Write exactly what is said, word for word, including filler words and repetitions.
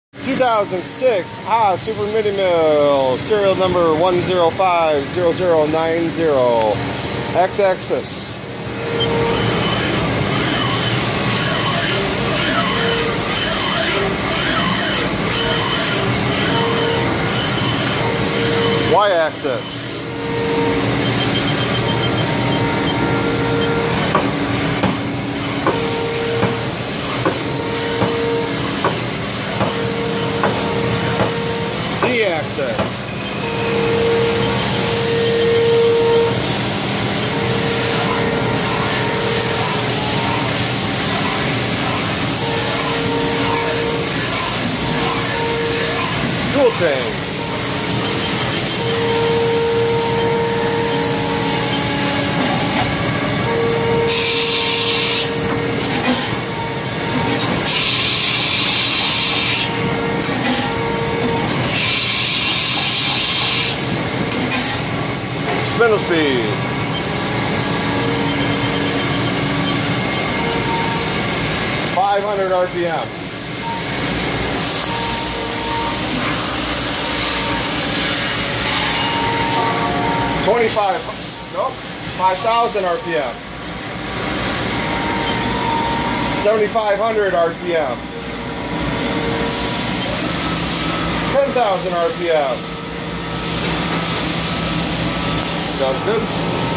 two thousand six Haas Super Mini Mill, serial number one zero five zero zero nine zero, X-axis. Y-axis. Z-axis. Dual chain. Spindle speed. five hundred R P M. twenty-five, nope, five thousand R P M. seventy-five hundred R P M. ten thousand R P M. Sounds good.